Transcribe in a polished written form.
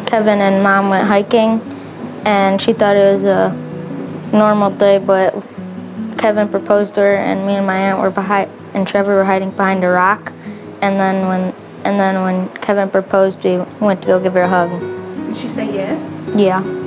Kevin and Mom went hiking, and she thought it was a normal day, but Kevin proposed to her, and me and my aunt were and Trevor were hiding behind a rock. And then when Kevin proposed, we went to go give her a hug. Did she say yes? Yeah.